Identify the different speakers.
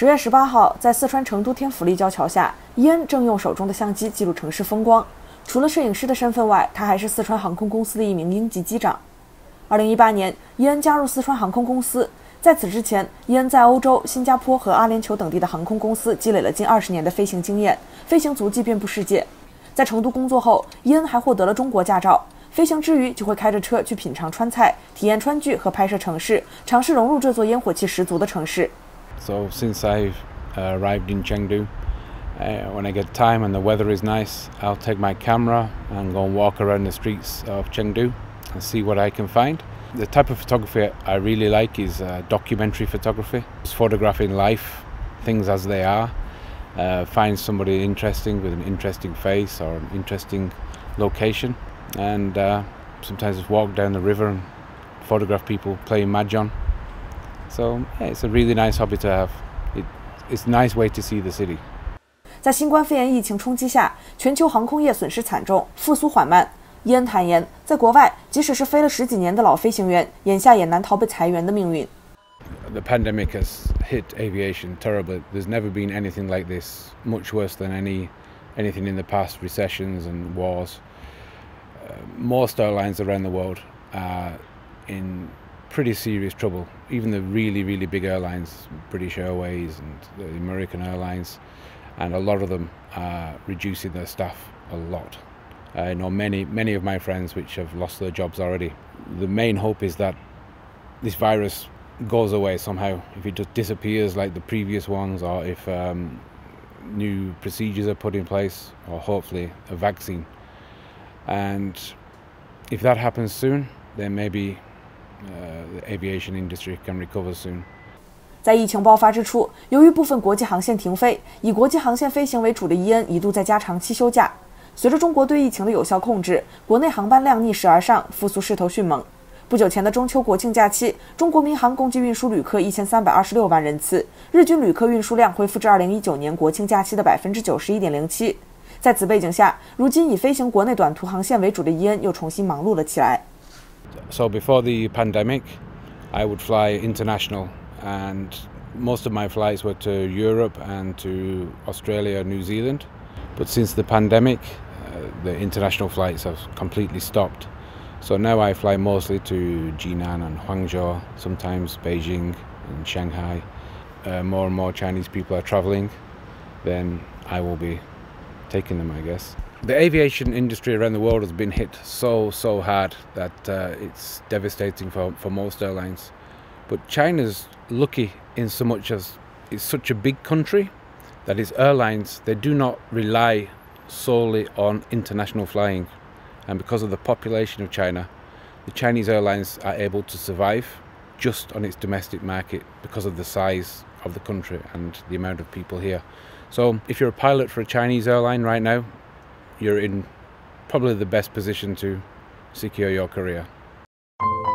Speaker 1: 10月18号，在四川成都天府立交桥下，伊恩正用手中的相机记录城市风光。除了摄影师的身份外，他还是四川航空公司的一名英级机长。2018年，伊恩加入四川航空公司。在此之前，伊恩在欧洲、新加坡和阿联酋等地的航空公司积累了近20年的飞行经验，飞行足迹遍布世界。在成都工作后，伊恩还获得了中国驾照。飞行之余，就会开着车去品尝川菜，体验川剧和拍摄城市，尝试融入这座烟火气十足的城市。
Speaker 2: So since I've arrived in Chengdu, when I get time and the weather is nice, I'll take my camera and go and walk around the streets of Chengdu and see what I can find. The type of photography I really like is documentary photography. It's photographing life, things as they are. Find somebody interesting with an interesting face or an interesting location, and sometimes just walk down the river and photograph people playing mahjong. So yeah, it's a really nice hobby to have. It's a nice way to see the city.
Speaker 1: 在新冠肺炎疫情冲击下，全球航空业损失惨重，复苏缓慢。伊恩坦言，在国外，即使是飞了10几年的老飞行员，眼下也难逃被裁员的命运。
Speaker 2: The pandemic has hit aviation terribly. There's never been anything like this, much worse than anything in the past, recessions and wars. Most airlines around the world are in pretty serious trouble. Even the really, really big airlines, British Airways and the American Airlines, and a lot of them are reducing their staff a lot. I know many of my friends which have lost their jobs already. The main hope is that this virus goes away somehow, if it just disappears like the previous ones, or if new procedures are put in place, or hopefully a vaccine. And if that happens soon, then maybe the aviation industry can recover soon.
Speaker 1: 在疫情爆发之初，由于部分国际航线停飞，以国际航线飞行为主的伊恩一度在家长期休假。随着中国对疫情的有效控制，国内航班量逆势而上，复苏势头迅猛。不久前的中秋国庆假期，中国民航共计运输旅客1326万人次，日均旅客运输量恢复至2019年国庆假期的91.07%。在此背景下，如今以飞行国内短途航线为主的伊恩又重新忙碌了起来。
Speaker 2: So before the pandemic, I would fly international, and most of my flights were to Europe and to Australia, New Zealand. But since the pandemic, the international flights have completely stopped. So now I fly mostly to Jinan and Huangzhou, sometimes Beijing and Shanghai. More and more Chinese people are traveling, then I will be taking them, I guess. The aviation industry around the world has been hit so hard that it's devastating for most airlines. But China's lucky in so much as it's such a big country that its airlines, they do not rely solely on international flying. And because of the population of China, the Chinese airlines are able to survive just on its domestic market because of the size of the country and the amount of people here. So if you're a pilot for a Chinese airline right now, you're in probably the best position to secure your career.